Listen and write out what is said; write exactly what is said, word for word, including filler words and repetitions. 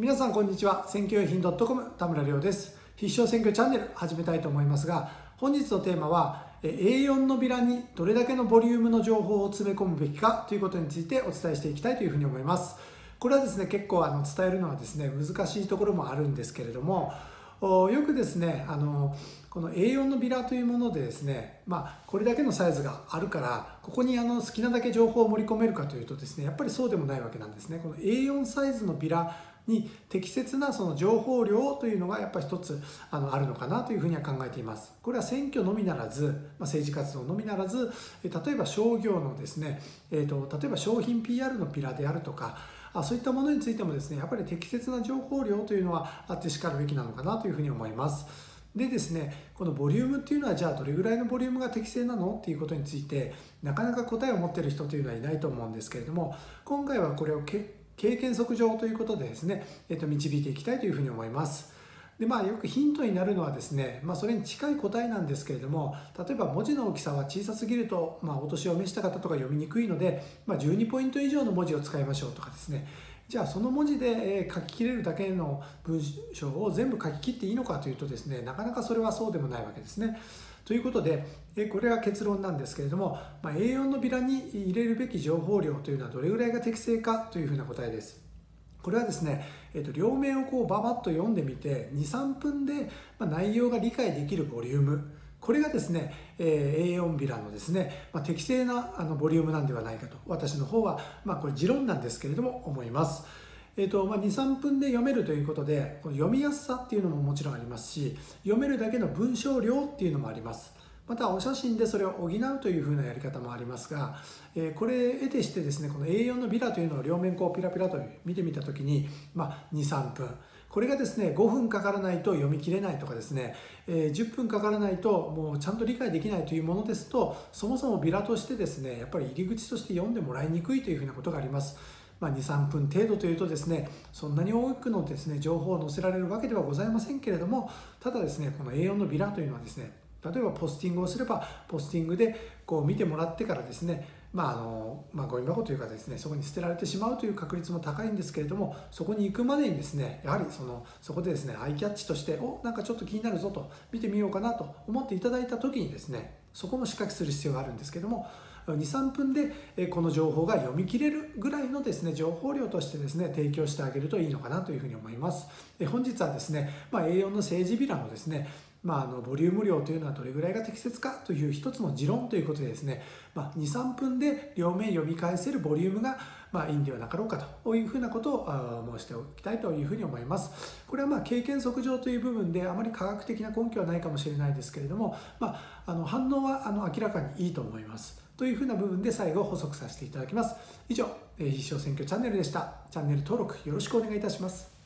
皆さんこんにちは。選挙用品 .com 田村亮です。必勝選挙チャンネル始めたいと思いますが、本日のテーマは エーよん のビラにどれだけのボリュームの情報を詰め込むべきかということについてお伝えしていきたいというふうに思います。これはですね、結構あの伝えるのはですね、難しいところもあるんですけれども、よくですね、あのこの エーよん のビラというものでですね、まあ、これだけのサイズがあるからここにあの好きなだけ情報を盛り込めるかというとですね、やっぱりそうでもないわけなんですね。この エーよん サイズのビラに適切なその情報量というのがやっぱり一つあのあるのかなというふうには考えています。これは選挙のみならず、まあ、政治活動のみならず、例えば商業のですね、えーと、例えば商品 ピーアール のビラであるとか、あそういったものについてもですね、やっぱり適切な情報量というのはあってしかるべきなのかなというふうに思います。でですね、このボリュームっていうのはじゃあどれぐらいのボリュームが適正なのっていうことについてなかなか答えを持っている人というのはいないと思うんですけれども、今回はこれを経験則上ということでですね、えっと、導いていきたいというふうに思います。でまあ、よくヒントになるのはですね、まあ、それに近い答えなんですけれども、例えば文字の大きさは小さすぎると、まあ、お年を召した方とか読みにくいので、まあ、じゅうにポイント以上の文字を使いましょうとかですね、じゃあその文字で書き切れるだけの文章を全部書き切っていいのかというとですね、なかなかそれはそうでもないわけですね。ということで、これは結論なんですけれども、エーよん のビラに入れるべき情報量というのはどれぐらいが適正かというふうな答えです。これはですね、えっと、両面をこうババッと読んでみてにさんぷんで内容が理解できるボリューム、これがですね、エーよん ビラのですね、まあ、適正なあのボリュームなんではないかと私の方は、まあ、これ持論なんですけれども思います。えーとまあ、にさんぷんで読めるということで、この読みやすさっていうのももちろんありますし、読めるだけの文章量っていうのもあります。またお写真でそれを補うというふうなやり方もありますが、えー、これ得てしてですね、この エーよん のビラというのを両面こうピラピラと見てみたときに、まあ、にさんぷん、これがですねごふんかからないと読み切れないとかですね、えー、じゅっぷんかからないともうちゃんと理解できないというものですと、そもそもビラとしてですねやっぱり入り口として読んでもらいにくいというふうなことがあります。まあ、にさんぷん程度というとですね、そんなに多くのですね情報を載せられるわけではございませんけれども、ただですねこの エーよん のビラというのはですね、例えばポスティングをすればポスティングでこう見てもらってからですね、まああのまあ、ゴミ箱というかですね、そこに捨てられてしまうという確率も高いんですけれども、そこに行くまでにですねやはりそのそこでですねアイキャッチとしておなんかちょっと気になるぞと見てみようかなと思っていただいた時にですね、そこも仕掛けする必要があるんですけども、にさんぷんでこの情報が読み切れるぐらいのですね情報量としてですね提供してあげるといいのかなというふうに思います。本日はですね、まあ、エーよん の政治ビラのですねまあ、あのボリューム量というのはどれぐらいが適切かという一つの持論ということでですね、まあ、にさんぷんで両面読み返せるボリュームがまあいいんではなかろうかというふうなことを申しておきたいというふうに思います。これはまあ経験則上という部分であまり科学的な根拠はないかもしれないですけれども、まあ、あの反応はあの明らかにいいと思いますというふうな部分で最後補足させていただきます。以上、必勝選挙チャンネルでした。チャンネル登録よろしくお願いいたします。